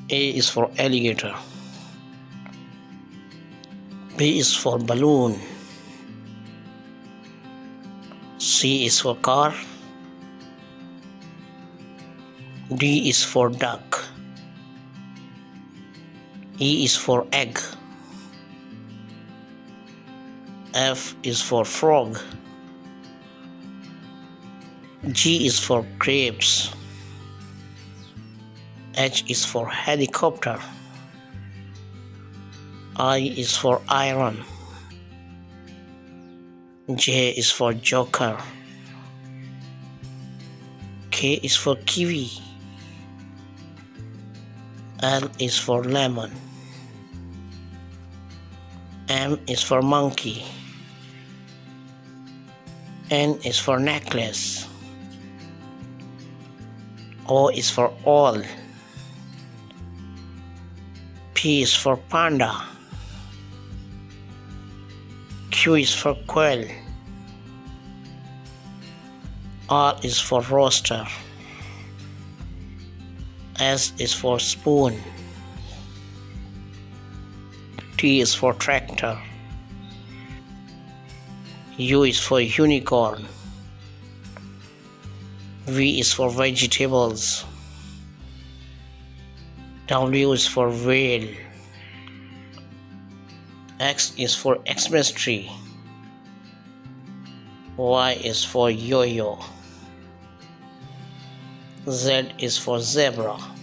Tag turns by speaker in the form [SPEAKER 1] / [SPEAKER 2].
[SPEAKER 1] A is for alligator. B is for balloon. C is for car. D is for duck. E is for egg. F is for frog. G is for grapes. H is for helicopter. I is for iron. J is for joker. K is for kiwi. L is for lemon. M is for monkey. N is for necklace. O is for owl. P is for panda. Q is for quail. R is for rooster. S is for spoon. T is for tractor. U is for unicorn. V is for vegetables. W is for whale. X is for Xmas tree. Y is for yo-yo. Z is for zebra.